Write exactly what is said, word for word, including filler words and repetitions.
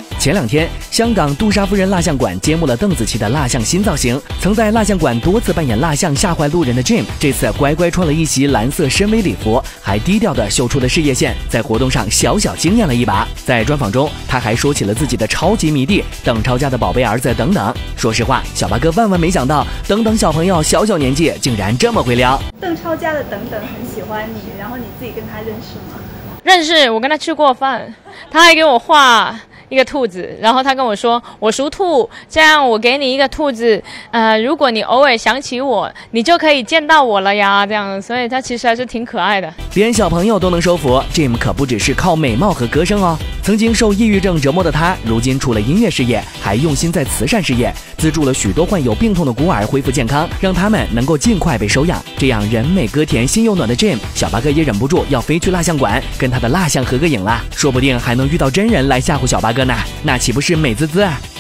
前两天，香港杜莎夫人蜡像馆揭幕了邓紫棋的蜡像新造型。曾在蜡像馆多次扮演蜡像吓坏路人的 Jim， 这次乖乖穿了一袭蓝色深 V 礼服，还低调地秀出了事业线，在活动上小小惊艳了一把。在专访中，他还说起了自己的超级迷弟邓超家的宝贝儿子等等。说实话，小八哥万万没想到，等等小朋友小小年纪竟然这么会撩。 邓超家的等等很喜欢你，然后你自己跟他认识吗？ 认识，我跟他吃过饭，他还给我画一个兔子，然后他跟我说我属兔，这样我给你一个兔子，呃，如果你偶尔想起我，你就可以见到我了呀，这样，所以他其实还是挺可爱的。 连小朋友都能收服 ，Jim 可不只是靠美貌和歌声哦。曾经受抑郁症折磨的他，如今除了音乐事业，还用心在慈善事业，资助了许多患有病痛的孤儿恢复健康，让他们能够尽快被收养。这样人美歌甜心又暖的 Jim， 小八哥也忍不住要飞去蜡像馆跟他的蜡像合个影啦，说不定还能遇到真人来吓唬小八哥呢，那岂不是美滋滋啊？